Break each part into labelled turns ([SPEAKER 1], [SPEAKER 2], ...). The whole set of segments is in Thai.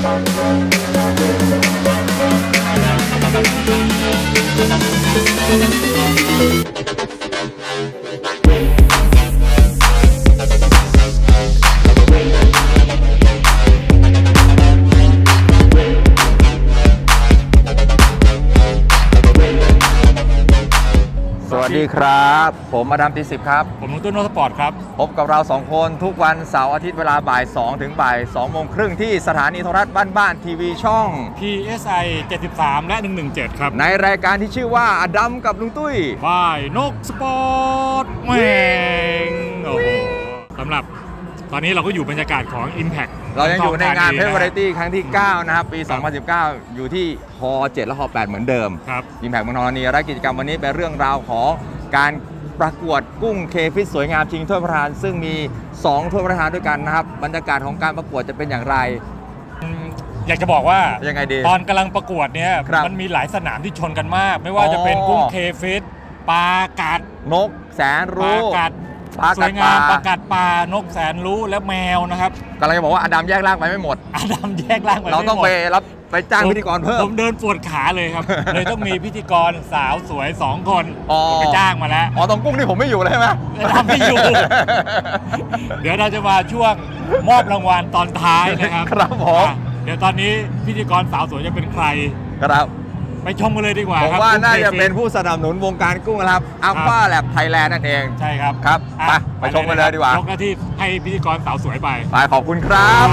[SPEAKER 1] สวัสดีครับผมอดัมตีสิบครับ
[SPEAKER 2] ผมนุ่นโนสปอร์ตครับ
[SPEAKER 1] พบกับเรา2คนทุกวันเสาร์อาทิตย์เวลาบ่าย2ถึงบ่าย2โมงครึ่งที่สถานีโทรทัศน์บ้านทีวีช่อง
[SPEAKER 2] PSI 73 และ 117 ครับ
[SPEAKER 1] ในรายการที่ชื่อว่าอดัมกับลุงตุ้ย
[SPEAKER 2] บ่ายนกสปอร์ตแหวงโอ้โหสำหรับตอนนี้เราก็อยู่บรรยากาศของ Impact
[SPEAKER 1] เรายังอยู่ในงานเพชรวาไรตี้ครั้งที่9นะครับปี2019อยู่ที่ฮ7และฮ8เหมือนเดิม
[SPEAKER 2] ครับ
[SPEAKER 1] Impact เมืองทองธานีและกิจกรรมวันนี้เป็นเรื่องราวของการประกวดกุ้งเคฟิตสวยงามชิงถ้วยประธานซึ่งมี2ถ้วยประธานด้วยกันนะครับบรรยากาศของการประกวดจะเป็นอย่างไร
[SPEAKER 2] อยากจะบอกว่า
[SPEAKER 1] ยังไงดี
[SPEAKER 2] ตอนกำลังประกวดเนี่ยมันมีหลายสนามที่ชนกันมากไม่ว่าจะเป็นกุ้งเคฟิตปลากัด
[SPEAKER 1] นกแสนรู้
[SPEAKER 2] สวยงามปลากัดปลานกแสนรู้และแมวนะครับ
[SPEAKER 1] กำลังจะบอกว่าอดัมแยกร่างไปไม่หมด
[SPEAKER 2] อดัมแยกร่างไป
[SPEAKER 1] เราต้องไปจ้างพิธีกรเพิ่ม
[SPEAKER 2] ผมเดินปวดขาเลยครับเลยต้องมีพิธีกรสาวสวย2คนผมไปจ้างมาแล้ว
[SPEAKER 1] ตรงกุ้งนี่ผมไม่อยู่เลยใช่ไหม
[SPEAKER 2] อดัมไม่อยู่เดี๋ยวเราจะมาช่วงมอบรางวัลตอนท้ายนะครับ
[SPEAKER 1] ครับผม
[SPEAKER 2] เดี๋ยวตอนนี้พิธีกรสาวสวยจะเป็นใคร
[SPEAKER 1] ครับ
[SPEAKER 2] ไปชมกันเลยดีกว่า
[SPEAKER 1] ผมว่าน่าจะเป็นผู้สนับสนุนวงการกุ้งครับอัลฟาแลบไทยแลนด์นั่นเอง
[SPEAKER 2] ใช่ครับ
[SPEAKER 1] ครับไปชมกันเลยดีกว่าย
[SPEAKER 2] กหน้าที่ให้พิธีกรสาวสวยไป
[SPEAKER 1] ขอบคุณครับ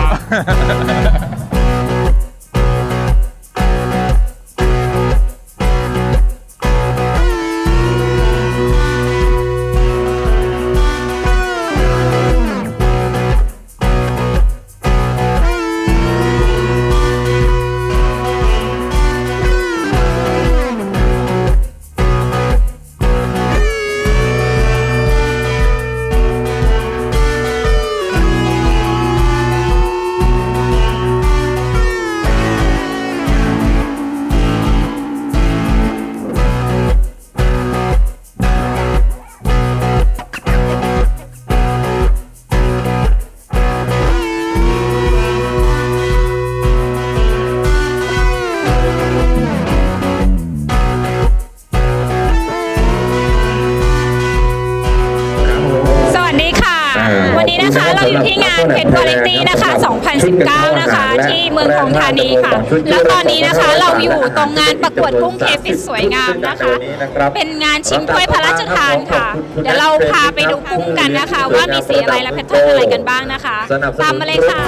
[SPEAKER 3] เราอยู่ที่งานเพชรวาไรตี้นะคะ2019นะคะที่เมืองทองธานีค่ะแล้วตอนนี้นะคะเราอยู่ตรงงานประกวดกุ้งเคฟิตสวยงามนะคะเป็นงานชิงถ้วยพระราชทานค่ะเดี๋ยวเราพาไปดูกุ้งกันนะคะว่ามีสีอะไรและแพทเทิร์นอะไรกันบ้างนะคะตามมาเลยค่ะ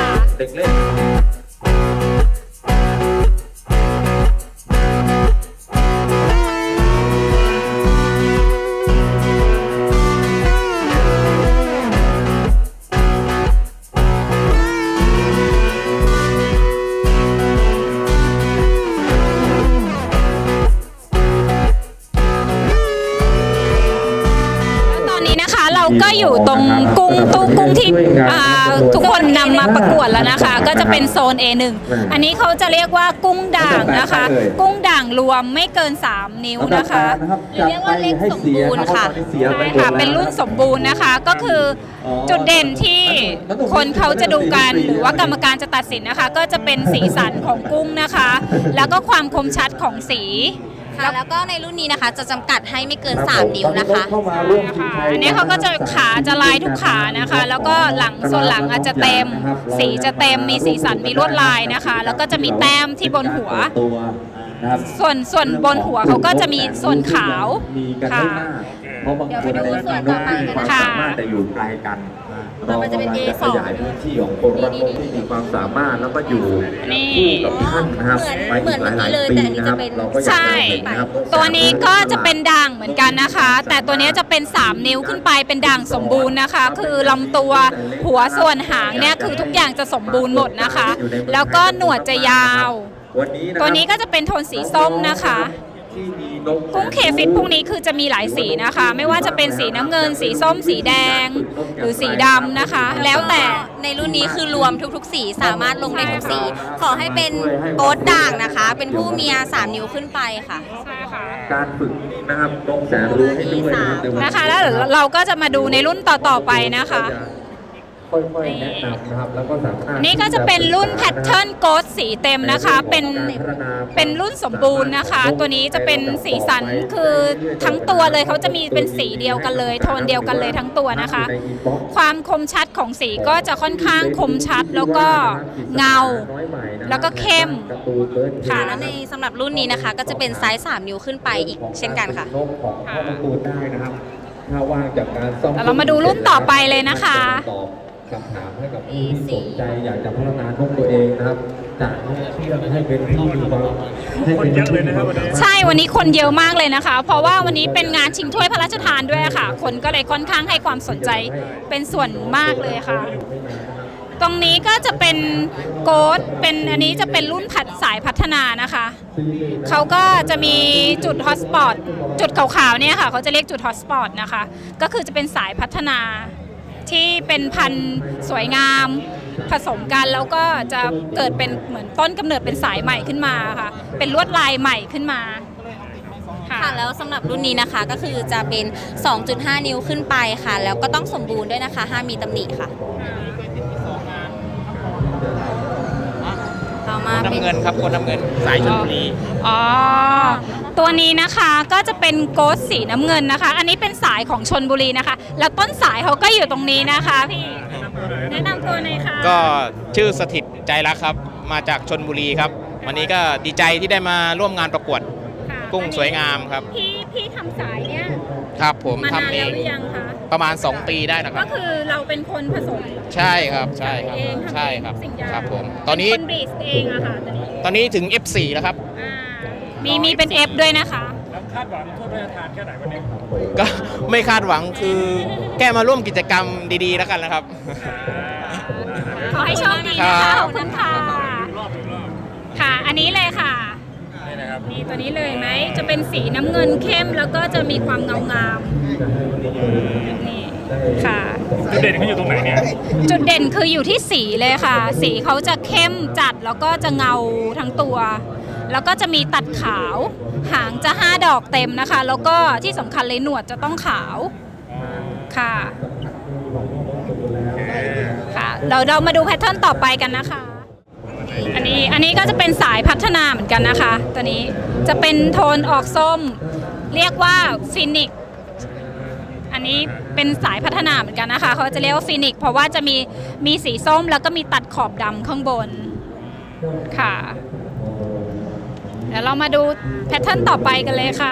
[SPEAKER 3] ก็อยู่ตรงกุ้งตู้กุ้งที่ทุกคนนำมาประกวดแล้วนะคะก็จะเป็นโซน A1 อันนี้เขาจะเรียกว่ากุ้งด่างนะคะกุ้งด่างรวมไม่เกิน3นิ้วนะคะเรียกว่าเล็กสมบูรณ์ค่ะใช่ค่ะเป็นรุ่นสมบูรณ์นะคะก็คือจุดเด่นที่คนเขาจะดูกันหรือว่ากรรมการจะตัดสินนะคะก็จะเป็นสีสันของกุ้งนะคะแล้วก็ความคมชัดของสี
[SPEAKER 4] แล้วก็ในรุ่นนี้นะคะจะจำกัดให้ไม่เกิน3นิ้วนะคะ
[SPEAKER 3] อันนี้เขาก็จะขาจะลายทุกขานะคะแล้วก็ส่วนหลังอาจจะเต็มสีจะเต็มมีสีสันมีลวดลายนะคะแล้วก็จะมีแต้มที่บนหัวส่วนบนหัวเขาก็จะมีส่วนขาวค่ะ
[SPEAKER 4] เดี๋ยวไปดูส่วนต่อไปกันนะคะ
[SPEAKER 1] แต่อยู่ไกลกัน
[SPEAKER 4] มันจะเป็น A2
[SPEAKER 1] ขยายพื้นที่ของคนรักโลกที่มีความสามารถแล้วก็อยู่คู่กับท่านนะครับ
[SPEAKER 4] เหมือนหลายปีนะครับ
[SPEAKER 3] ใช่ตัวนี้ก็จะเป็นด่างเหมือนกันนะคะแต่ตัวนี้จะเป็น3นิ้วขึ้นไปเป็นด่างสมบูรณ์นะคะคือลำตัวหัวส่วนหางเนี่ยคือทุกอย่างจะสมบูรณ์หมดนะคะแล้วก็หนวดจะยาวตัวนี้ก็จะเป็นโทนสีส้มนะคะกุ้งเคฟิตพวกนี้คือจะมีหลายสีนะคะไม่ว่าจะเป็นสีน้ำเงินสีส้มสีแดงหรือสีดำนะคะแล้วแต่
[SPEAKER 4] ในรุ่นนี้คือรวมทุกๆสีสามารถลงได้ทุกสีขอให้เป็นโอ๊ตด่างนะคะเป็นผู้มี3นิ้วขึ้นไปค่ะ
[SPEAKER 3] ใช่ค่ะ
[SPEAKER 1] การฝึกนะครับลงแสนรู้ให้ด้วย
[SPEAKER 3] นะคะแล้วเราก็จะมาดูในรุ่นต่อๆไปนะคะ
[SPEAKER 1] ค่อยๆแนะนำนะครับแล้วก็สามารถ
[SPEAKER 3] นี่ก็จะเป็นรุ่นแพทเทิร์นโกสสีเต็มนะคะ เป็นรุ่นสมบูรณ์นะคะ ตัวนี้จะเป็นสีสันคือทั้งตัวเลยเขาจะมีเป็นสีเดียวกันเลยโทนเดียวกันเลยทั้งตัวนะคะ ความคมชัดของสีก็จะค่อนข้างคมชัดแล้วก็เงาแล้วก็เข้ม
[SPEAKER 4] ค่ะและในสำหรับรุ่นนี้นะคะก็จะเป็นไซส์3 นิ้วขึ้นไปอีกเช่นกันค่ะ
[SPEAKER 1] ของพ่อตูนได้นะครับถ้าว่างจากการซ่อม
[SPEAKER 3] เรามาดูรุ่นต่อไปเลยนะคะ
[SPEAKER 1] ตอบคำถามให้กับผู้ที่สนใจอยากจะพัฒนานกตัวเองนะครับจากเชื่อให้เป็นที่มีความคนเยอะเลยนะครับวันนี้
[SPEAKER 3] ใช่วันนี้คนเยอะมากเลยนะคะ เพราะว่าวันนี้เป็นงานชิงถ้วยพระราชทานด้วยค่ะ คนก็เลยค่อนข้างให้ความสนใจเป็นส่วนมากเลยค่ะ ตรงนี้ก็จะเป็นโกดเป็นอันนี้จะเป็นรุ่นสายพัฒนานะคะเขาก็จะมีจุดฮอตสปอตจุดขาวๆเนี่ยค่ะเขาจะเรียกจุดฮอตสปอตนะคะก็คือจะเป็นสายพัฒนาที่เป็นพันธุ์สวยงามผสมกันแล้วก็จะเกิดเป็นเหมือนต้นกำเนิดเป็นสายใหม่ขึ้นมาค่ะเป็นลวดลายใหม่ขึ้นมาค่ะ
[SPEAKER 4] ค่ะแล้วสำหรับรุ่นนี้นะคะก็คือจะเป็น 2.5 นิ้วขึ้นไปค่ะแล้วก็ต้องสมบูรณ์ด้วยนะคะห้ามมีตำหนิค่ะเอามาเป็น
[SPEAKER 5] น้ำเงินครับคนน้ำเงินสายชลบุรี
[SPEAKER 3] อ๋อตัวนี้นะคะก็จะเป็นโกสสีน้ำเงินนะคะ อันนี้เป็นสายของชลบุรีนะคะ แล้วต้นสายเขาก็อยู่ตรงนี้นะคะพี่แนะนำตัวหน่อยค่ะ
[SPEAKER 5] ก็ชื่อสถิตใจรักครับมาจากชลบุรีครับวันนี้ก็ดีใจที่ได้มาร่วมงานประกวด
[SPEAKER 3] ค่ะ
[SPEAKER 5] กุ้งสวยงามครับ
[SPEAKER 3] พี่ทำสายเนี่ย
[SPEAKER 5] ครับผม
[SPEAKER 3] มานาน
[SPEAKER 5] ทำเอ
[SPEAKER 3] แล้ว
[SPEAKER 5] ง
[SPEAKER 3] หรือยังคะ
[SPEAKER 5] ประมาณ2 ปีได้นะค
[SPEAKER 3] ก็
[SPEAKER 5] รับ
[SPEAKER 3] คือเราเป็นคนผสม
[SPEAKER 5] ใช่ครับใช่ครับ
[SPEAKER 3] เองทำ
[SPEAKER 5] ใช่ครับ
[SPEAKER 3] สิ่งอย่าง
[SPEAKER 5] ครับผมตอนนี้
[SPEAKER 3] เป็นคนบรีสเองอะค่ะตอนนี้
[SPEAKER 5] ตอนนี้ถึง F4 แล้วครับ
[SPEAKER 3] อ่ามีเป็น F ด้วยนะคะ
[SPEAKER 2] แล้วคาดหวังถ้วยพระราชทานแค่ไหนวันนี้
[SPEAKER 5] ก็ไม่คาดหวังคือแค่มาร่วมกิจกรรมดีๆแล้วกันนะครับ
[SPEAKER 3] ขอให้โชคดีนะ
[SPEAKER 5] ครั
[SPEAKER 3] คะ
[SPEAKER 5] บ
[SPEAKER 3] ขอบคุณค่ะค่ะ อันนี้เลยค่ะ
[SPEAKER 2] นี่นะครับ
[SPEAKER 3] นี่ตัวนี้เลยไหมจะเป็นสีน้ำเงินเข้มแล้วก็จะมีความเงางามนี่ค่ะ
[SPEAKER 2] จุดเด่นเขาอยู่ตรงไหนเนี่ย
[SPEAKER 3] จุดเด่นคืออยู่ที่สีเลยค่ะ สีเขาจะเข้มจัดแล้วก็จะเงาทั้งตัว แล้วก็จะมีตัดขาว หางจะ5 ดอกเต็มนะคะ แล้วก็ที่สำคัญเลยหนวดจะต้องขาวค่ะค่ะเรามาดูแพทเทิร์นต่อไปกันนะคะ อันนี้ก็จะเป็นสายพัฒนาเหมือนกันนะคะ ตัวนี้จะเป็นโทนออกส้มเรียกว่าฟินิกอันนี้เป็นสายพัฒนาเหมือนกันนะคะเขาจะเรียกว่าฟินิกเพราะว่าจะมีสีส้มแล้วก็มีตัดขอบดำข้างบนค่ะเดี๋ยวเรามาดูแพทเทิร์นต่อไปกันเลยค่ะ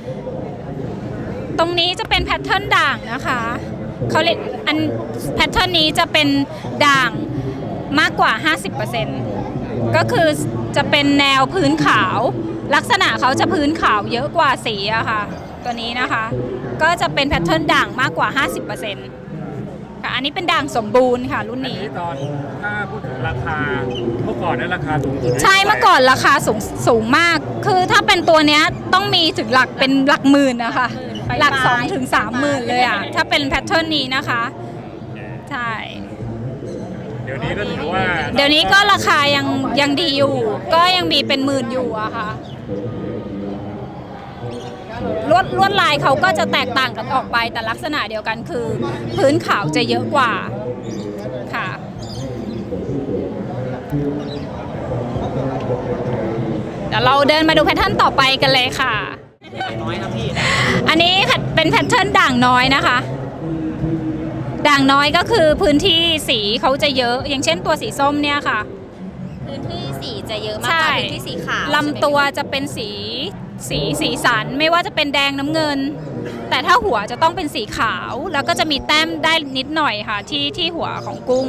[SPEAKER 3] ตรงนี้จะเป็นแพทเทิร์นด่างนะคะเขาเรียกแพทเทิร์นนี้จะเป็นด่างมากกว่า 50%ก็คือจะเป็นแนวพื้นขาวลักษณะเขาจะพื้นขาวเยอะกว่าสีอะค่ะตัวนี้นะคะก็จะเป็นแพทเทิร์นด่างมากกว่า 50%ค่ะอันนี้เป็นด่างสมบูรณ์ค่ะรุ่นนี้
[SPEAKER 2] ตอนถ้าพูดถึงราคาเมื่อก่อนเนี่ยราคาสูงสุด
[SPEAKER 3] ใช่เมื่อก่อนราคาสูงมากคือถ้าเป็นตัวเนี้ยต้องมีถึงเป็นหลักหมื่นนะคะหลัก2 ถึง 3 หมื่นเลยอะถ้าเป็นแพทเทิร์นนี้นะคะใช่เดี๋ยวนี้ก็ราคายังดีอยู่ก็ยังมีเป็นหมื่นอยู่อะค่ะลวดลายเขาก็จะแตกต่างกันออกไปแต่ลักษณะเดียวกันคือพื้นขาวจะเยอะกว่าค่ะเดี๋ยวเราเดินมาดูแพทเทิร์นต่อไปกันเลยค่ะอันนี้เป็นแพทเทิร์นด่างน้อยนะคะด่างน้อยก็คือพื้นที่สีเขาจะเยอะอย่างเช่นตัวสีส้มเนี่ยค่ะ
[SPEAKER 4] พื้นที่สีจะเยอะมากกว่าพื้นที่สีขาว
[SPEAKER 3] ลำตัวจะเป็นสีสันไม่ว่าจะเป็นแดงน้ำเงินแต่ถ้าหัวจะต้องเป็นสีขาวแล้วก็จะมีแต้มได้นิดหน่อยค่ะที่หัวของกุ้ง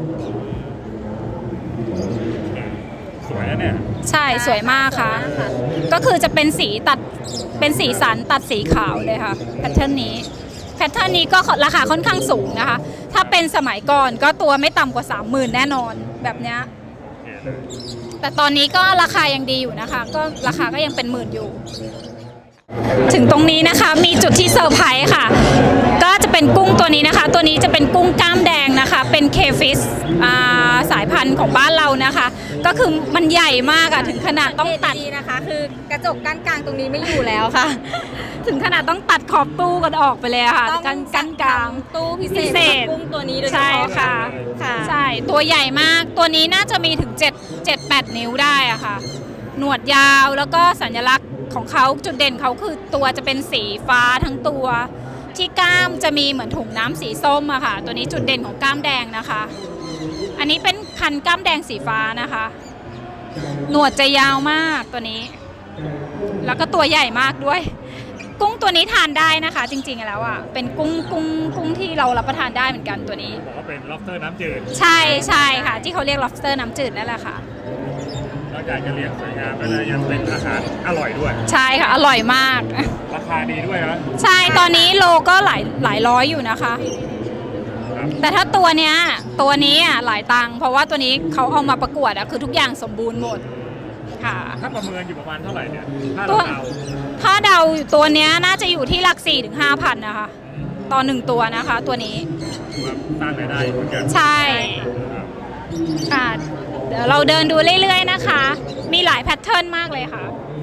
[SPEAKER 2] สวยนะเนี่ย
[SPEAKER 3] ใช่สวยมากค่ะก็คือจะเป็นสีสันตัดสีขาวเลยค่ะแพทเทิร์นนี้ก็ราคาค่อนข้างสูงนะคะถ้าเป็นสมัยก่อนก็ตัวไม่ต่ำกว่า 30,000 แน่นอนแบบเนี้ยแต่ตอนนี้ก็ราคายังดีอยู่นะคะก็ราคาก็ยังเป็นหมื่นอยู่ถึงตรงนี้นะคะมีจุดที่เซอร์ไพรส์ค่ะก็จะเป็นกุ้งตัวนี้นะคะตัวนี้จะเป็นกุ้งกล้ามแดงนะคะเป็นเคฟิชสายพันธุ์ของบ้านเรานะคะก็คือมันใหญ่มากอะถึงขนาดต้องตัด
[SPEAKER 4] นะคะคือกระจกกั้นกลางตรงนี้ไม่อยู่แล้วค่ะ
[SPEAKER 3] ถึงขนาดต้องตัดขอบตู้กันออกไปเลยค่ะกั้นกลาง
[SPEAKER 4] ตู้พิเศษกุ้งตัวนี้โดยเฉพาะ
[SPEAKER 3] ใช่ค่ะใช่ตัวใหญ่มากตัวนี้น่าจะมีถึง7-8 นิ้วได้อะค่ะหนวดยาวแล้วก็สัญลักษณ์ของเขาจุดเด่นเขาคือตัวจะเป็นสีฟ้าทั้งตัวที่กล้ามจะมีเหมือนถุงน้ำสีส้มอะค่ะตัวนี้จุดเด่นของกล้ามแดงนะคะอันนี้เป็นพันธุ์กล้ามแดงสีฟ้านะคะหนวดจะยาวมากตัวนี้แล้วก็ตัวใหญ่มากด้วยกุ้งตัวนี้ทานได้นะคะจริงๆแล้วอ่ะเป็นกุ้งที่เรารับประทานได้เหมือนกันตัวนี้
[SPEAKER 2] บอกว่าเป็น lobster น้ำจืด
[SPEAKER 3] ใช่ค่ะที่เขาเรียก lobster น้ำจืดนั่นแหละค่ะ
[SPEAKER 2] นอกจากจะเลี้ยงสวยงามแล้วยังเป็นอาหารอร่อยด้วย
[SPEAKER 3] ใช่ค่ะอร่อยมาก
[SPEAKER 2] ราคาดีด้วยนะ
[SPEAKER 3] ใช่ตอนนี้โลก็หลายร้อยอยู่นะคะแต่ถ้าตัวนี้หลายตังค์เพราะว่าตัวนี้เขาเอามาประกวดอะคือทุกอย่างสมบูรณ์หมดค่ะ
[SPEAKER 2] ถ้าประเมินอยู่ประมาณเท่าไหร่เนี่ย
[SPEAKER 3] ถ้าเดาอยู่ตัวนี้น่าจะอยู่ที่หลัก 4-5,000 นะคะต่อ1ตัวนะคะตัวนี้
[SPEAKER 2] สร้างรายได้เหมือนกัน
[SPEAKER 3] ใช่ค่ะเดี๋ยวเราเดินดูเรื่อยๆนะคะมีหลายแพทเทิร์นมากเลยค่ะ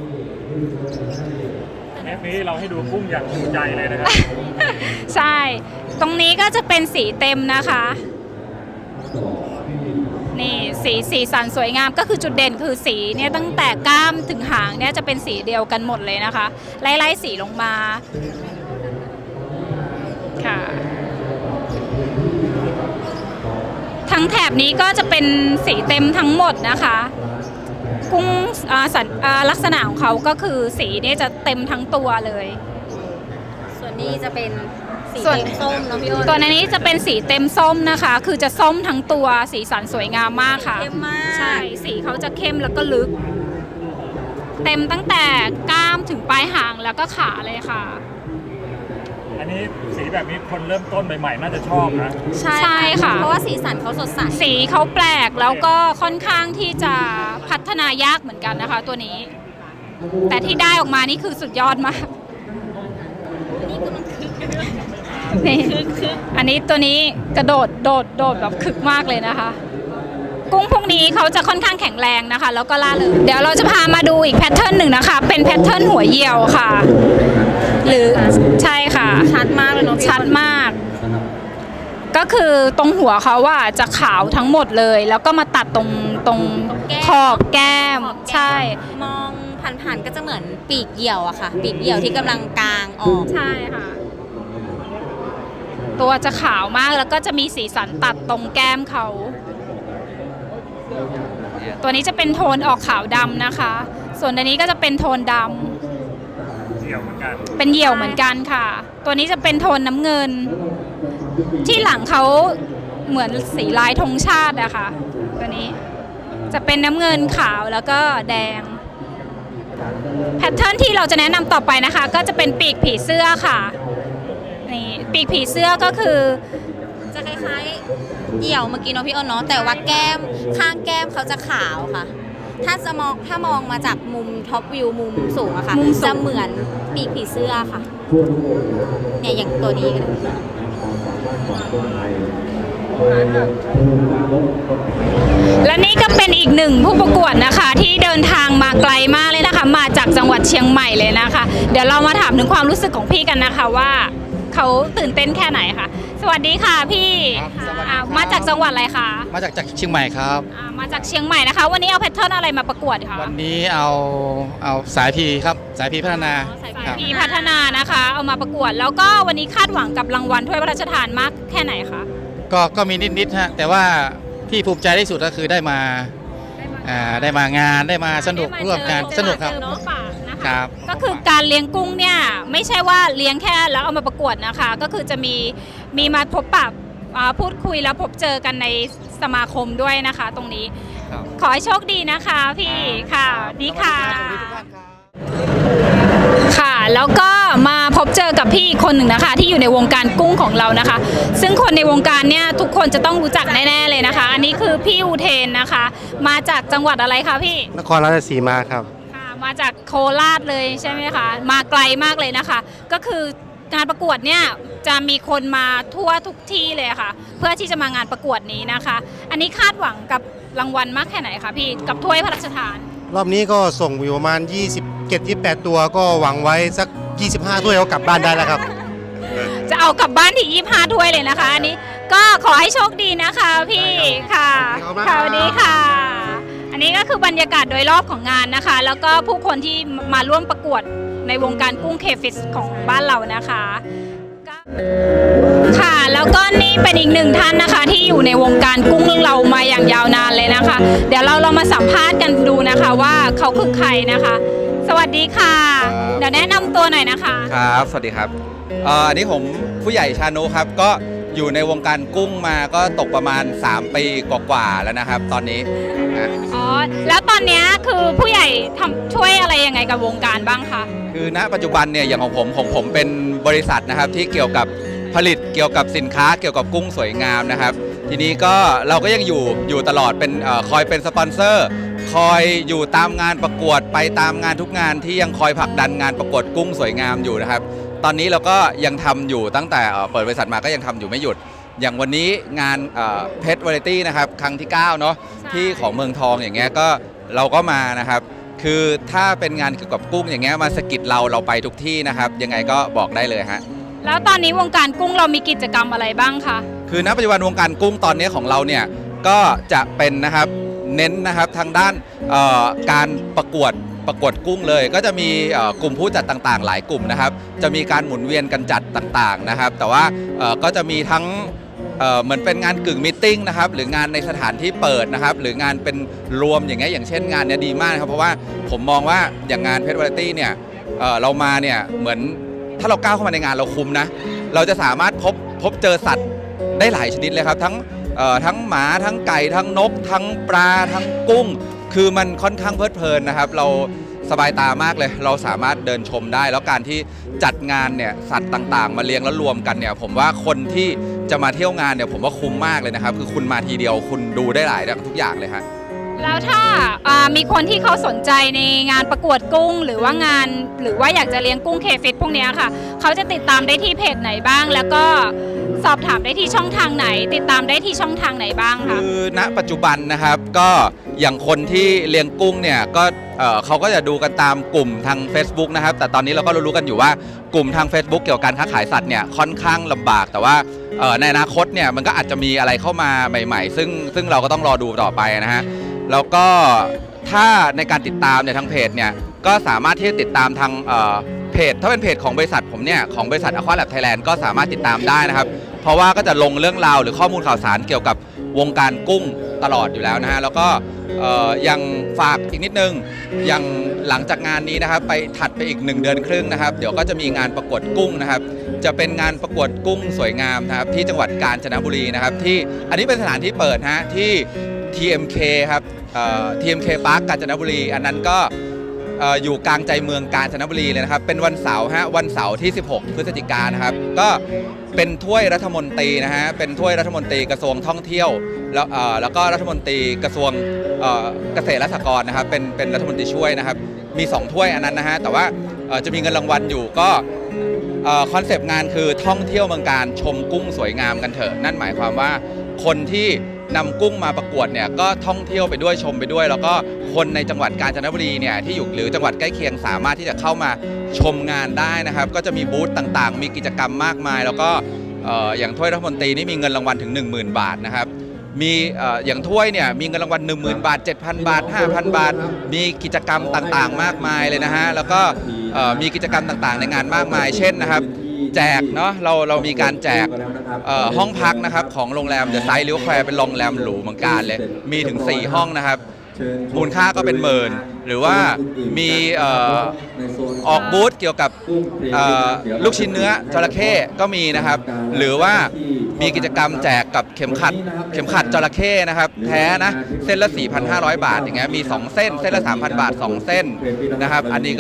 [SPEAKER 2] แอปนี้เราให้ดูกุ้งอย่างจูใจเลยนะครับ
[SPEAKER 3] ใช่ตรงนี้ก็จะเป็นสีเต็มนะคะนี่สีสันสวยงามก็คือจุดเด่นคือสีเนี่ยตั้งแต่กล้ามถึงหางเนี่ยจะเป็นสีเดียวกันหมดเลยนะคะไล่สีลงมาค่ะทั้งแถบนี้ก็จะเป็นสีเต็มทั้งหมดนะคะกุ้งลักษณะของเขาก็คือสีเนี่ยจะเต็มทั้งตัวเลย
[SPEAKER 4] ส่วนนี้จะเป็นสีเต็มส้มเนาะพี่อ้น
[SPEAKER 3] ตัวนี้จะเป็นสีเต็มส้มนะคะคือจะส้มทั้งตัวสีสันสวยงามมากค่ะ
[SPEAKER 4] เข้มมาก
[SPEAKER 3] ใช่สีเขาจะเข้มแล้วก็ลึกเต็มตั้งแต่กล้ามถึงปลายหางแล้วก็ขาเลยค่ะ
[SPEAKER 2] อันนี้สีแบบนี้คนเริ่มต้นใหม่ๆน่าจะชอบนะ
[SPEAKER 3] ใช่ค่ะ
[SPEAKER 4] เพราะว่าสีสันเขาสดใส
[SPEAKER 3] สีเขาแปลกแล้วก็ค่อนข้างที่จะพัฒนายากเหมือนกันนะคะตัวนี้แต่ที่ได้ออกมานี่คือสุดยอดมากนี่อันนี้ตัวนี้กระโดดแบบคึกมากเลยนะคะกุ้งพวกนี้เขาจะค่อนข้างแข็งแรงนะคะแล้วก็ล่าเริงเดี๋ยวเราจะพามาดูอีกแพทเทิร์นหนึ่งนะคะเป็นแพทเทิร์นหัวเหี่ยวค่ะหรือใช่ค่ะ
[SPEAKER 4] ชัดมากเลยเนาะ
[SPEAKER 3] ชัดมากก็คือตรงหัวเขาว่าจะขาวทั้งหมดเลยแล้วก็มาตัดตรงขอบแก้มใช่
[SPEAKER 4] มองผ่านๆก็จะเหมือนปีกเหี่ยวอะค่ะปีกเหี่ยวที่กำลังกางออก
[SPEAKER 3] ใช่ค่ะตัวจะขาวมากแล้วก็จะมีสีสันตัดตรงแก้มเขาตัวนี้จะเป็นโทนออกขาวดำนะคะส่วนอันนี้ก็จะเป็นโทนด
[SPEAKER 2] ำเหี่ยวเหมือนกัน
[SPEAKER 3] เป็นเหี่ยวเหมือนกันค่ะตัวนี้จะเป็นโทนน้ำเงินที่หลังเขาเหมือนสีลายธงชาติอะค่ะตัวนี้จะเป็นน้ำเงินขาวแล้วก็แดงแพทเทิร์นที่เราจะแนะนำต่อไปนะคะก็จะเป็นปีกผีเสื้อค่ะนี่ปีกผีเสื้อก็คือ
[SPEAKER 4] จะคล้ายๆเหี่ยวเมื่อกี้เนาะพี่อ้นเนาะแต่ว่าแก้มข้างแก้มเขาจะขาวค่ะถ้ามองมาจากมุมท็อปวิวมุมสูงอะค่ะจะเหมือนปีกผีเสื้อค่ะเนี่ยอย่างตัวนี้กัน
[SPEAKER 3] และนี่ก็เป็นอีกหนึ่งผู้ประกวดนะคะที่เดินทางมาไกลมากเลยนะคะมาจากจังหวัดเชียงใหม่เลยนะคะเดี๋ยวเรามาถามถึงความรู้สึกของพี่กันนะคะว่าเขาตื่นเต้นแค่ไหนคะสวัสดีค่ะพี่มาจากจังหวัดอะไรคะ
[SPEAKER 6] มาจากเชียงใหม่ครับ
[SPEAKER 3] มาจากเชียงใหม่นะคะวันนี้เอาแพทเทิร์นอะไรมาประกวดคะ
[SPEAKER 6] วันนี้เอาสายพีครับสายพีพัฒนา
[SPEAKER 3] สายพีพัฒนานะคะเอามาประกวดแล้วก็วันนี้คาดหวังกับรางวัลถ้วยพระราชทานมากแค่ไหนคะ
[SPEAKER 6] ก็มีนิดฮะแต่ว่าที่ภูมิใจที่สุดก็คือได้มางานได้มาสนุกร่วมกันสนุกครับ
[SPEAKER 3] ครับก็คือการเลี้ยงกุ้งเนี่ยไม่ใช่ว่าเลี้ยงแค่แล้วเอามาประกวดนะคะก็คือจะมีมาพบปะพูดคุยแล้วพบเจอกันในสมาคมด้วยนะคะตรงนี้ขอให้โชคดีนะคะพี่ค่ะดีค่ะค่ะแล้วก็มาพบเจอกับพี่คนหนึ่งนะคะที่อยู่ในวงการกุ้งของเรานะคะซึ่งคนในวงการเนี่ยทุกคนจะต้องรู้จักแน่ๆเลยนะคะอันนี้คือพี่อุเทนนะคะมาจากจังหวัดอะไรคะพี่
[SPEAKER 7] นครราชสีมาครับ
[SPEAKER 3] มมาจากโคราชเลยใช่ไหมคะมาไกลมากเลยนะคะก็คืองานประกวดเนี่ยจะมีคนมาทั่วทุกที่เลยค่ะเพื่อที่จะมางานประกวดนี้นะคะอันนี้คาดหวังกับรางวัลมากแค่ไหนคะพี่กับถ้วยพระราชทาน
[SPEAKER 7] รอบนี้ก็ส่งอยู่ประมาณ27-28ตัวก็หวังไว้สัก25ถ้วยเอากลับบ้านได้แล้วครับ
[SPEAKER 3] จะเอากลับบ้านที่25ถ้วยเลยนะคะอันนี้ก็ขอให้โชคดีนะคะพี่ค่ะสวัสดีค่ะอันนี้ก็คือบรรยากาศโดยรอบของงานนะคะแล้วก็ผู้คนที่มาร่วมประกวดในวงการกุ้งเคฟิชของบ้านเรานะคะค่ะแล้วก็นี่เป็นอีกหนึ่งท่านนะคะที่อยู่ในวงการกุ้งเรามาอย่างยาวนานเลยนะคะเดี๋ยวเรามาสัมภาษณ์กันดูนะคะว่าเขาคือใครนะคะสวัสดีค่ะเดี๋ยวแนะนำตัวหน่อยนะคะ
[SPEAKER 8] ครับสวัสดีครับอันนี้ผมผู้ใหญ่ชานุครับก็อยู่ในวงการกุ้งมาก็ตกประมาณ3 ปีกว่าๆแล้วนะครับตอนนี้
[SPEAKER 3] อ๋อแล้วตอนนี้คือผู้ใหญ่ช่วยอะไรยังไงกับวงการบ้างคะ
[SPEAKER 8] คือณปัจจุบันเนี่ยอย่างของผมเป็นบริษัทนะครับที่เกี่ยวกับผลิตเกี่ยวกับสินค้าเกี่ยวกับกุ้งสวยงามนะครับทีนี้ก็เราก็ยังอยู่ตลอดเป็นคอยเป็นสปอนเซอร์คอยอยู่ตามงานประกวดไปตามงานทุกงานที่ยังคอยผลักดันงานประกวดกุ้งสวยงามอยู่นะครับตอนนี้เราก็ยังทำอยู่ตั้งแต่เปิดบริษัทมาก็ยังทำอยู่ไม่หยุดอย่างวันนี้งานเพชรวาไรตี้นะครับครั้งที่9เนาะที่ของเมืองทองอย่างเงี้ยก็เราก็มานะครับคือถ้าเป็นงานเกี่ยวกับกุ้งอย่างเงี้ยมาสกิดเราไปทุกที่นะครับยังไงก็บอกได้เลยฮะ
[SPEAKER 3] แล้วตอนนี้วงการกุ้งเรามีกิจกรรมอะไรบ้างคะ
[SPEAKER 8] คือณปัจจุบันวงการกุ้งตอนนี้ของเราเนี่ยก็จะเป็นนะครับเน้นนะครับทางด้านการประกวดกุ้งเลยก็จะมีกลุ่มผู้จัดต่างๆหลายกลุ่มนะครับจะมีการหมุนเวียนกันจัดต่างๆนะครับแต่ว่าก็จะมีทั้งเหมือนเป็นงานกึ่งมีตติ้งนะครับหรืองานในสถานที่เปิดนะครับหรืองานเป็นรวมอย่างเงี้ยอย่างเช่นงานเนี้ยดีมากครับเพราะว่าผมมองว่าอย่างงานเพชรวาไรตี้เนี่ยเรามาเนี่ยเหมือนถ้าเราก้าวเข้ามาในงานเราคุ้มนะเราจะสามารถพบเจอสัตว์ได้หลายชนิดเลยครับทั้งหมาทั้งไก่ทั้งนกทั้งปลาทั้งกุ้งคือมันค่อนข้างเพลิดเพลินนะครับเราสบายตามากเลยเราสามารถเดินชมได้แล้วการที่จัดงานเนี่ยสัตว์ต่างๆมาเลี้ยงแล้วรวมกันเนี่ยผมว่าคนที่จะมาเที่ยวงานเนี่ยผมว่าคุ้มมากเลยนะครับคือคุณมาทีเดียวคุณดูได้หลายทุกอย่างเลยครับ
[SPEAKER 3] แล้วถ้ามีคนที่เขาสนใจในงานประกวดกุ้งหรือว่าอยากจะเลี้ยงกุ้งเคฟิชพวกนี้ค่ะเขาจะติดตามได้ที่เพจไหนบ้างแล้วก็สอบถามได้ที่ช่องทางไหนติดตามได้ที่ช่องทางไหนบ้างคะ
[SPEAKER 8] คือณปัจจุบันนะครับก็อย่างคนที่เลี้ยงกุ้งเนี่ยก็เขาก็จะดูกันตามกลุ่มทาง Facebook นะครับแต่ตอนนี้เราก็รู้กันอยู่ว่ากลุ่มทาง Facebook เกี่ยวกับการค้าขายสัตว์เนี่ยค่อนข้างลำบากแต่ว่าในอนาคตเนี่ยมันก็อาจจะมีอะไรเข้ามาใหม่ๆซึ่งเราก็ต้องรอดูต่อไปนะฮะแล้วก็ถ้าในการติดตามเนี่ยทางเพจเนี่ยก็สามารถที่จะติดตามทางเพจถ้าเป็นเพจของบริษัทผมเนี่ยของบริษัท Aqua Lab Thailand ก็สามารถติดตามได้นะครับเพราะว่าก็จะลงเรื่องราวหรือข้อมูลข่าวสารเกี่ยวกับวงการกุ้งตลอดอยู่แล้วนะฮะแล้วก็ยังฝากอีกนิดนึงยังหลังจากงานนี้นะครับไปถัดไปอีก1 เดือนครึ่งนะครับเดี๋ยวก็จะมีงานประกวดกุ้งนะครับจะเป็นงานประกวดกุ้งสวยงามนะครับที่จังหวัดกาญจนบุรีนะครับที่อันนี้เป็นสถานที่เปิดฮะที่ TMK ครับTMK Park กาญจนบุรีอันนั้นก็อยู่กลางใจเมืองกาญจนบุรีเลยนะครับเป็นวันเสาร์วันเสาร์ที่16 พฤศจิกายนนะครับก็เป็นถ้วยรัฐมนตรีนะฮะเป็นถ้วยรัฐมนตรีกระทรวงท่องเที่ยวแล้วก็รัฐมนตรีกระทรวงเกษตรและสหกรณ์นะครับเป็นรัฐมนตรีช่วยนะครับมี2ถ้วยอันนั้นนะฮะแต่ว่าจะมีเงินรางวัลอยู่ก็คอนเซปต์งานคือท่องเที่ยวเมืองการชมกุ้งสวยงามกันเถอะนั่นหมายความว่าคนที่นำกุ้งมาประกวดเนี่ยก็ท่องเที่ยวไปด้วยชมไปด้วยแล้วก็คนในจังหวัดกาญจนบุรีเนี่ยที่อยู่หรือจังหวัดใกล้เคียงสามารถที่จะเข้ามาชมงานได้นะครับก็จะมีบูธต่างๆมีกิจกรรมมากมายแล้วก็อย่างถ้วยรัฐมนตรีนี่มีเงินรางวัลถึง 10,000 บาทนะครับมีอย่างถ้วยเนี่ยมีเงินรางวัล 10,000 บาท 7,000 บาท 5,000 บาทมีกิจกรรมต่างๆมากมายเลยนะฮะแล้วก็มีกิจกรรมต่างๆในงานมากมายเช่นนะครับแจกเนาะเรามีการแจกห้องพักนะครับของโรงแรมเดอะไซด์ริ้วแควร์เป็นโรงแรมหรูเมืองการเลยมีถึง4 ห้องนะครับมูลค่าก็เป็นหมื่นหรือว่ามีออกบูธเกี่ยวกับลูกชิ้นเนื้อจระเข้ก็มีนะครับหรือว่ามีกิจกรรมแจกกับเข็มขัดจระเข้นะครับแท้นะเส้นละ 4,500 บาทอย่างเงี้ยมี2 เส้นละ 3,000 บาท2 เส้นนะครับอันนี้ก็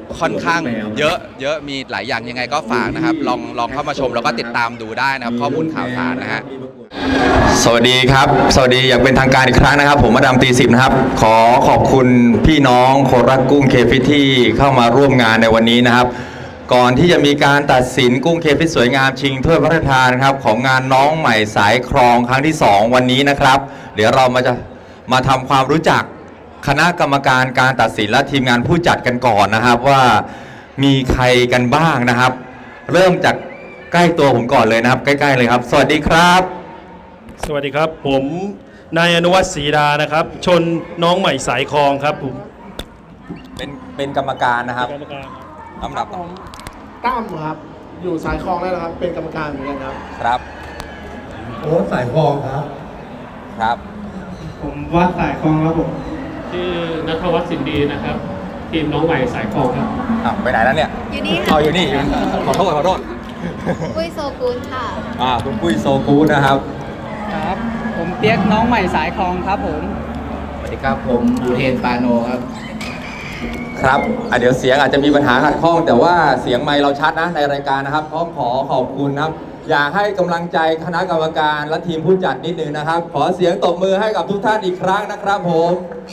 [SPEAKER 8] ค่อนข้างเยอะมีหลายอย่างยังไงก็ฝากนะครับลองเข้ามาชมแล้วก็ติดตามดูได้นะครับข้อมูลข่าวสารนะฮะ
[SPEAKER 1] สวัสดีครับสวัสดีอย่างเป็นทางการอีกครั้งนะครับผมมาดามตี10นะครับขอขอบคุณพี่น้องคนรักกุ้งเคฟิตที่เข้ามาร่วมงานในวันนี้นะครับก่อนที่จะมีการตัดสินกุ้งเคฟิตสวยงามชิงถ้วยพระราชทานครับของงานน้องใหม่สายครองครั้งที่2วันนี้นะครับเดี๋ยวเรามาทำความรู้จักคณะกรรมการการตัดสินและทีมงานผู้จัดกันก่อนนะครับว่ามีใครกันบ้างนะครับเริ่มจากใกล้ตัวผมก่อนเลยนะครับใกล้ๆเลยครับสวัสดีครับ
[SPEAKER 9] สวัสดีครับผมนายอนุวัฒน์ศรีดานะครับชนน้องใหม่สายคลองครับผม
[SPEAKER 1] เป็นกรรมการนะครับลำดับ
[SPEAKER 10] ผมตั้มครับอยู่สายคลองแล้วนะครับเป็นกรรมการเหมือนกันครับ
[SPEAKER 1] ครับ
[SPEAKER 10] โอ๊ตสายคลองครับ
[SPEAKER 1] ครับ
[SPEAKER 10] ผมวัดสายคลองครับผม
[SPEAKER 11] ชื่อณัฐวัฒน์สินดีนะครับทีมน้องใหม่สายคลองครับ
[SPEAKER 1] ไปไหนแล้วเนี่ย
[SPEAKER 4] อยู่นี่
[SPEAKER 1] ค่ะอยู่นี่ขอโทษ
[SPEAKER 4] ปุ้ยโซกูนค่ะ
[SPEAKER 1] คุณปุ้ยโซกูนนะครับ
[SPEAKER 12] ครับผมเปียกน้องใหม่สายคลองครับผม
[SPEAKER 13] สวัสดีครับผมบูเทนปาโนครับ
[SPEAKER 1] ครับเดี๋ยวเสียงอาจจะมีปัญหาขัดข้องแต่ว่าเสียงไมค์เราชัดนะในรายการนะครับพร้อมขอขอบคุณครับอยากให้กำลังใจคณะกรรมการและทีมผู้จัดนิดนึงนะครับขอเสียงตบมือให้กับทุกท่านอีกครั้งนะครับผม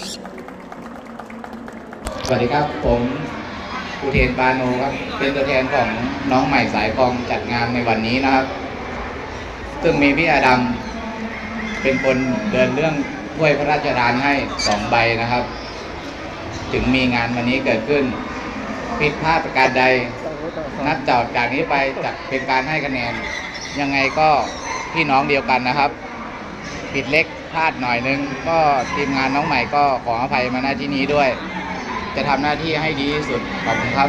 [SPEAKER 13] สวัสดีครับผมบูเทนปาโนครับเป็นตัวแทนของน้องใหม่สายคลองจัดงานในวันนี้นะครับซึ่งมีพี่อาดัมเป็นคนเดินเรื่องถ้วยพระราชทานให้2 ใบนะครับถึงมีงานวันนี้เกิดขึ้นผิดพลาดประการใดนับจากนี้ไปจะเป็นการให้คะแนนยังไงก็พี่น้องเดียวกันนะครับผิดเล็กพลาดหน่อยนึงก็ทีมงานน้องใหม่ก็ขออภัยมาณที่นี้ด้วยจะทำหน้าที่ให้ดีที่สุดขอบคุณครับ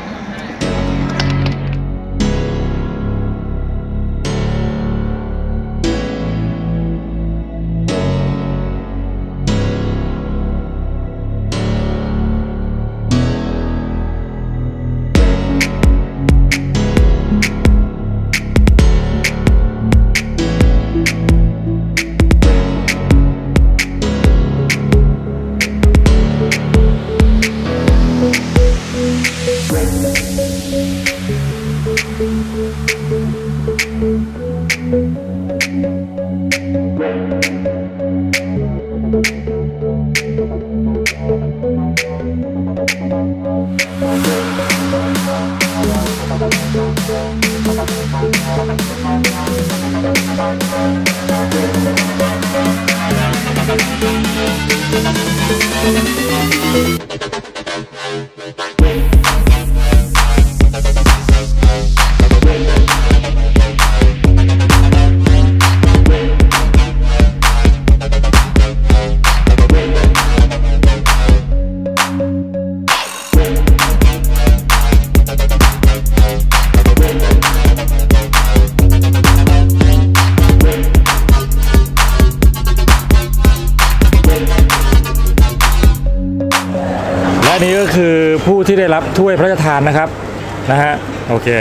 [SPEAKER 2] นี่ก็คือผู้ที่ได้รับถ้วยพระราชทานนะครับโอเค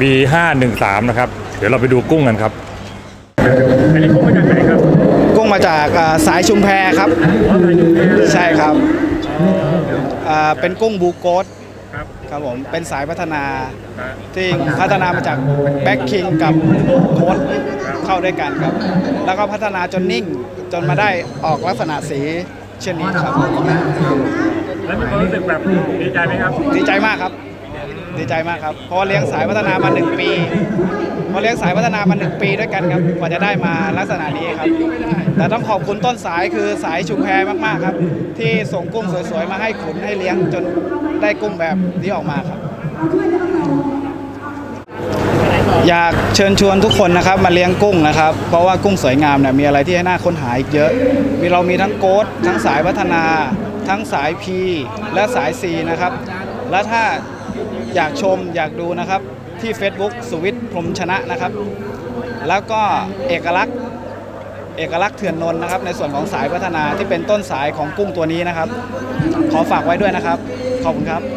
[SPEAKER 2] B513 นะครับเดี๋ยวเราไปดูกุ้งกันครับอันนี้กุ้งมาจากไหนครับ
[SPEAKER 10] กุ้งมาจากสายชุมแพครับใช่ครับเป็นกุ้งบูโกสครับผมเป็นสายพัฒนาที่พัฒนามาจากแบ็คคิงกับโค้ดเข้าด้วยกันครับแล้วก็พัฒนาจนนิ่งจนมาได้ออกลักษณะสีเช่นนี้ครับ
[SPEAKER 2] แล้วมีความรู้สึกแบบดีใจไหมครับ
[SPEAKER 10] ดีใจมากครับดีใจมากครับเพราะเลี้ยงสายพัฒนามา1 ปีเลี้ยงสายพัฒนามา1 ปีด้วยกันครับกว่าจะได้มาลักษณะนี้ครับแต่ต้องขอบคุณต้นสายคือสายชุมแพมากๆครับที่ส่งกุ้งสวยๆมาให้ขุนให้เลี้ยงจนได้กุ้งแบบนี้ออกมาครับอยากเชิญชวนทุกคนนะครับมาเลี้ยงกุ้งนะครับเพราะว่ากุ้งสวยงามเนี่ยมีอะไรที่ให้น่าค้นหาอีกเยอะเรามีทั้งโกดทั้งสายพัฒนาทั้งสาย P และสาย C นะครับและถ้าอยากชมอยากดูนะครับที่ Facebook สุวิทย์พรหมชนะนะครับแล้วก็เอกลักษณ์เถื่อนนนท์นะครับในส่วนของสายพัฒนาที่เป็นต้นสายของกุ้งตัวนี้นะครับขอฝากไว้ด้วยนะครับขอบคุณครับ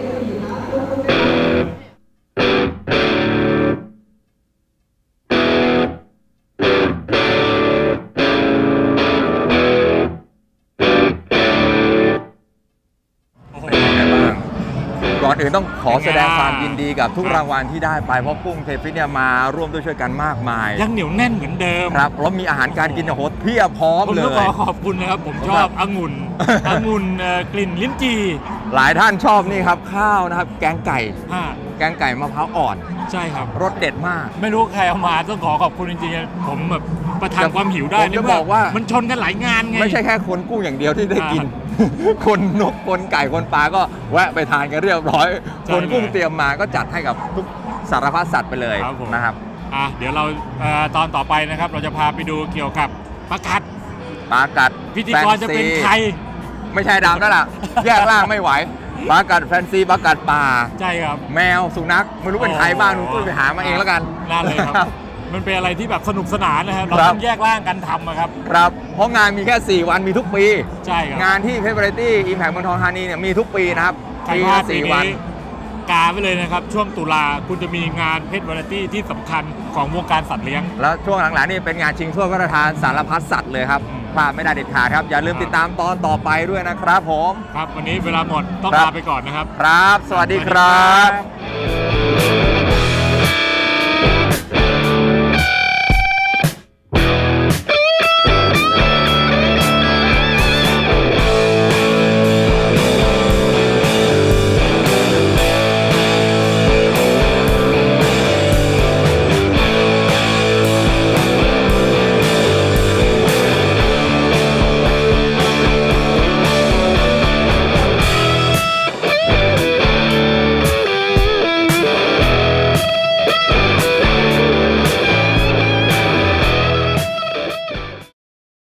[SPEAKER 1] อื่นต้องขอแสดงความยินดีกับทุกรางวัลที่ได้ไปเพราะกุ้งเคฟิตเนี่ยมาร่วมด้วยช่วยกันมากมาย
[SPEAKER 2] ยังเหนียวแน่นเหมือนเดิม
[SPEAKER 1] ครับแล้วมีอาหารการกินโหดเพียบพร้อมเลย
[SPEAKER 2] ผมต้องขอบคุณนะครับผมชอบองุ่นกลิ่นลิ้นจี่
[SPEAKER 1] หลายท่านชอบนี่ครับข้าวนะครับแกงไก่มะพร้าวอ่อน
[SPEAKER 2] ใช่ครับ
[SPEAKER 1] รสเด็ดมาก
[SPEAKER 2] ไม่รู้ใครเอามาต้องขอบคุณจริงๆผมแบบประทังความหิวได้
[SPEAKER 1] จะบอกว่า
[SPEAKER 2] มันชนกันหลายงานไง
[SPEAKER 1] ไม่ใช่แค่คนกุ้งอย่างเดียวที่ได้กินคนนกคนไก่คนปลาก็แวะไปทานกันเรียบร้อยคนกุ้งเตรียมมาก็จัดให้กับทุกสารพัดสัตว์ไปเลยนะครับ
[SPEAKER 2] เดี๋ยวเราตอนต่อไปนะครับเราจะพาไปดูเกี่ยวกับปลากัดพิธีกรจะเป็นใคร
[SPEAKER 1] ไม่ใช่ดำนั่นแหละแยกล่างไม่ไหวปลากัดแฟนซีปลากัดป่า
[SPEAKER 2] ใช่ครับ
[SPEAKER 1] แมวสุนัขไม่รู้เป็นใครบ้างหนูก็ไปหามาเองแล้วกัน
[SPEAKER 2] นั่นเลยครับมันเป็นอะไรที่แบบสนุกสนานนะครับเราต้องแยกร่างกันทำครับ
[SPEAKER 1] ครับเพราะงานมีแค่4วันมีทุกปี
[SPEAKER 2] ใช่ครับ
[SPEAKER 1] งานที่เพชรวาไรตี้อิมแพคเมืองทองธานีเนี่ยมีทุกปีนะครับ
[SPEAKER 2] ปีละ4 วันกาไปเลยนะครับช่วงตุลาคุณจะมีงานเพชรวาไรตี้ที่สำคัญของวงการสัตว์เลี้ยง
[SPEAKER 1] แล้วช่วงหลังๆนี่เป็นงานชิงถ้วยพระราชทานสารพัดสัตว์เลยครับพลาดไม่ได้เด็ดขาดครับอย่าลืมติดตามตอนต่อไปด้วยนะครับผม
[SPEAKER 2] ครับวันนี้เวลาหมดต้องลาไปก่อนนะครับ
[SPEAKER 1] ครับสวัสดีครับ